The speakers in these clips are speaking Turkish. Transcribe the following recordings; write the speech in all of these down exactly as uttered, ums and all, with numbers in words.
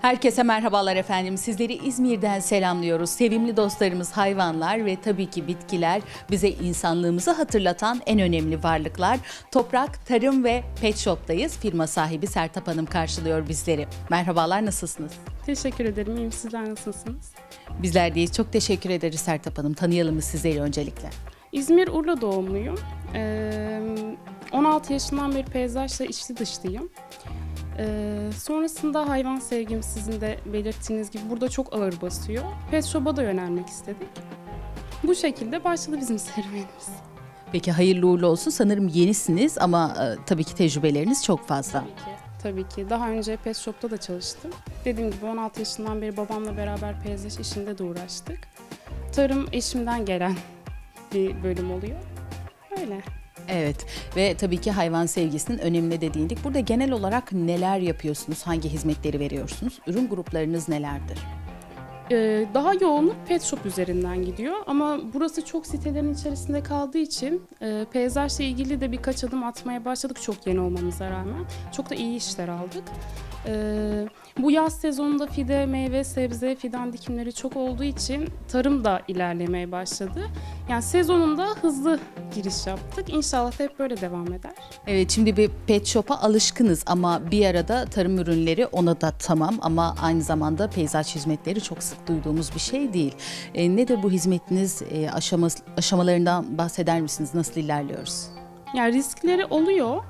Herkese merhabalar efendim. Sizleri İzmir'den selamlıyoruz. Sevimli dostlarımız hayvanlar ve tabii ki bitkiler bize insanlığımızı hatırlatan en önemli varlıklar. Toprak, Tarım ve Pet Shop'tayız. Firma sahibi Sertap Hanım karşılıyor bizleri. Merhabalar, nasılsınız? Teşekkür ederim. İyiyim. Sizler nasılsınız? Bizler deyiz. Çok teşekkür ederiz Sertap Hanım. Tanıyalım mı sizleri öncelikle? İzmir Urla doğumluyum. Ee, on altı yaşından beri peyzajla içli dışlıyım. Ee, sonrasında hayvan sevgim sizin de belirttiğiniz gibi burada çok ağır basıyor. Pet Shop'a da yönelmek istedik. Bu şekilde başladı bizim serüvenimiz. Peki hayırlı uğurlu olsun. Sanırım yenisiniz ama e, tabii ki tecrübeleriniz çok fazla. Tabii ki. Tabii ki. Daha önce Pet Shop'ta da çalıştım. Dediğim gibi on altı yaşından beri babamla beraber peyzaj işinde de uğraştık. Tarım eşimden gelen bir bölüm oluyor. Öyle. Evet ve tabii ki hayvan sevgisinin önemine de değindik. Burada genel olarak neler yapıyorsunuz? Hangi hizmetleri veriyorsunuz? Ürün gruplarınız nelerdir? Ee, daha yoğunluk Pet Shop üzerinden gidiyor ama burası çok sitelerin içerisinde kaldığı için e, peyzajla ilgili de birkaç adım atmaya başladık çok yeni olmamıza rağmen. Çok da iyi işler aldık. Ee, bu yaz sezonunda fide, meyve, sebze, fidan dikimleri çok olduğu için tarım da ilerlemeye başladı. Yani sezonunda hızlı giriş yaptık. İnşallah da hep böyle devam eder. Evet, şimdi bir pet shop'a alışkınız ama bir arada tarım ürünleri ona da tamam ama aynı zamanda peyzaj hizmetleri çok sık duyduğumuz bir şey değil. E, nedir bu hizmetiniz? E, aşaması, aşamalarından bahseder misiniz? Nasıl ilerliyoruz? Yani riskleri oluyor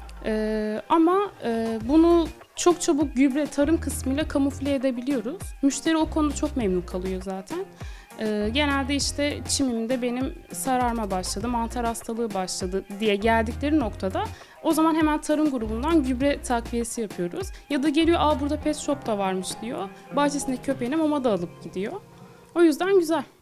ee, ama e, bunu çok çabuk gübre tarım kısmıyla kamufle edebiliyoruz. Müşteri o konuda çok memnun kalıyor zaten. Ee, genelde işte çimimde benim sararma başladı, mantar hastalığı başladı diye geldikleri noktada o zaman hemen tarım grubundan gübre takviyesi yapıyoruz. Ya da geliyor, aa burada pet shop da varmış diyor. Bahçesindeki köpeğine mama da alıp gidiyor. O yüzden güzel.